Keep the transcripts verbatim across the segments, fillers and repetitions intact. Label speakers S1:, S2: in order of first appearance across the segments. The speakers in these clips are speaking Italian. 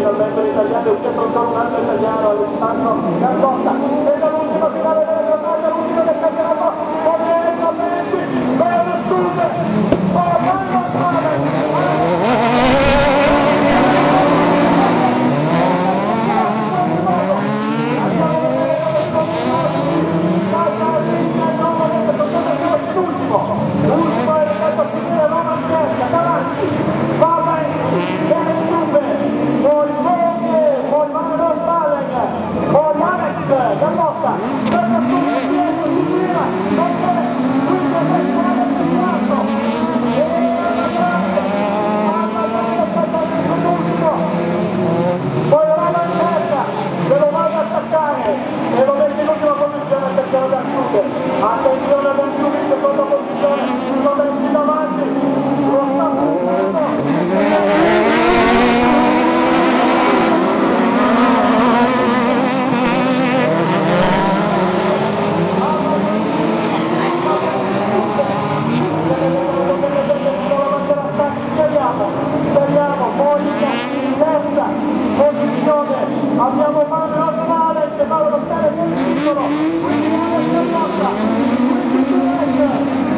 S1: ufficialmente l'italiano, il centro ancora un altro italiano, Alessandro Gargotta, e dall'ultima finale della giornata, l'ultima del campionato, orientamenti per le Sud, Orlando l'ultimo è arrivato a finire l'una cerca, davanti, va avanti, viene Giube, poi Voglie, poi Manuel Salen, poi Alex, Gargotta, per la sua dietro, si gira, non c'è, quindi adesso Alex il quarto, e la grande, Anna Gargotta l'ultimo, poi Roma in terza, se lo vado ad attaccare, e lo mette in ultima posizione a cercare da chiudere, attenzione ad un Giube in seconda posizione, sono messi davanti, lo sta puntando, speriamo, Monica in terza posizione, abbiamo Manuel Sales che va a lottare per il titolo, quindi Alex Gargotta, quindi Perez,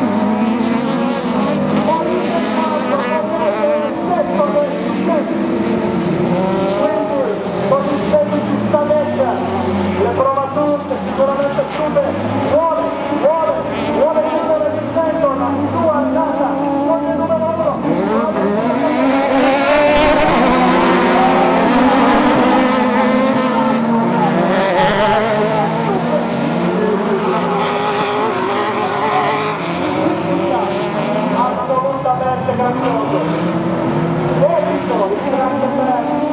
S1: poi il quarto, il sesto del successo, quindi con il sedici Stanetta, le prova tutte, sicuramente Giube vuole, vuole, vuole chiudere vincendo la sua andata con il numero uno. Assolutamente grandioso, epico, il grande Perez,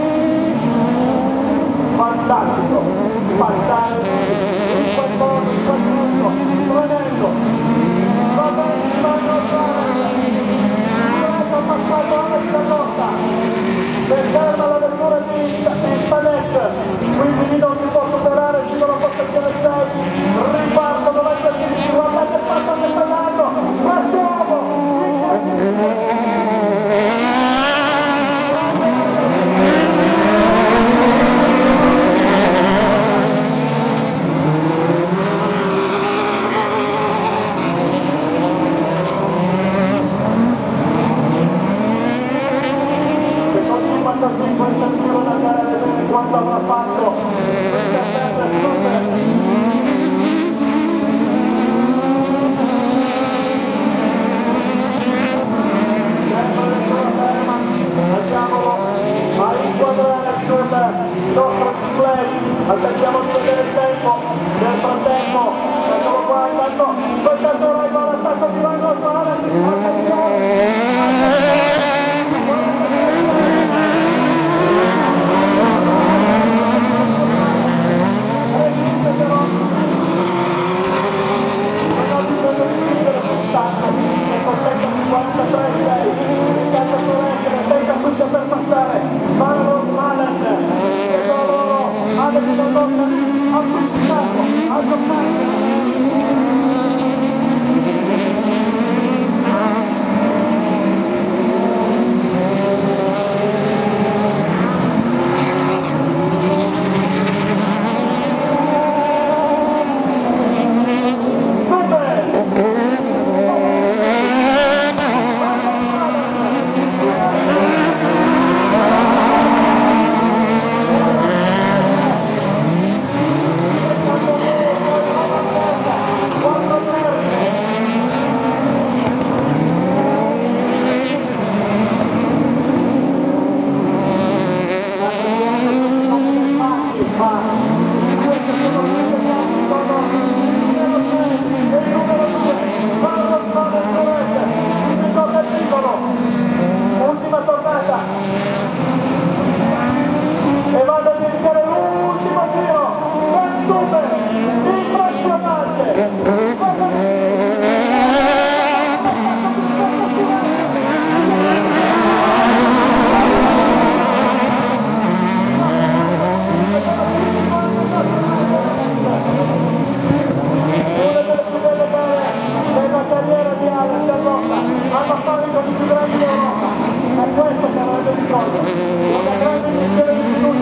S1: fantastico, passare in quel modo, in quel punto, tremendo, va bene, Manuel Sales, ha passato Alex Gargotta, per ferma la vettura di Stanek, quindi non si può superare fino alla postazione sei, ripartono la classifica, guardate il passo che sta dando, passiamo! Se continua così questa giro da andare a vedere quanto avrà fatto questa terra super. Andiamolo a inquadrare sul nostro display, aspettiamo di vedere il tempo, nel frattempo, eccolo qua, intanto, soltanto ora va l'attacco di Manuel Sales, attenzione, quarantatré sei, intanto Torres tenta tutto per passare, Manuel Sales, e loro Alex Gargotta ha conquistato, ha giocato. questo che avrebbe bisogno, una grande missione di fiducia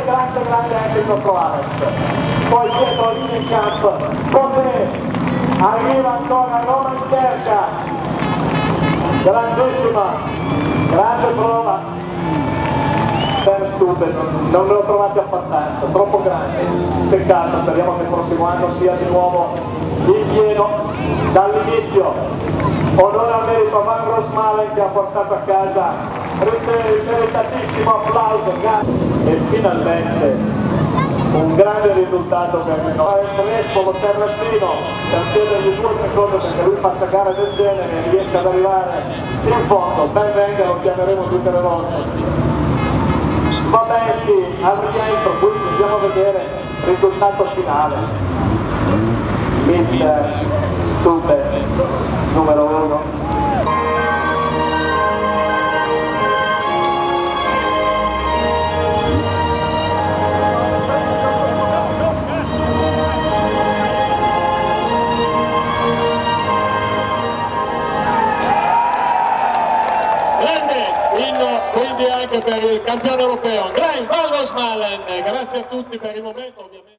S1: grande grande anche il nostro Alex. Poi dietro lì in campo con me arriva ancora Roman Cerca, grandissima, grande prova per Stube, non ne ho trovati abbastanza, troppo grandi, peccato, speriamo che il prossimo anno sia di nuovo in pieno dall'inizio. Onore al merito a Van Rosmalen che ha portato a casa il meritatissimo applauso e finalmente un grande risultato per il Trespolo Terracino per chiedergli due secondi perché lui fa gare del genere e riesce ad arrivare in fondo. Ben venga, lo chiameremo tutte le volte. Va bene, sì, al rientro, quindi andiamo a vedere il risultato finale. mister Stube numero uno.
S2: Quindi anche per il campione europeo Glenn Van Rosmalen. Grazie a tutti per il momento ovviamente.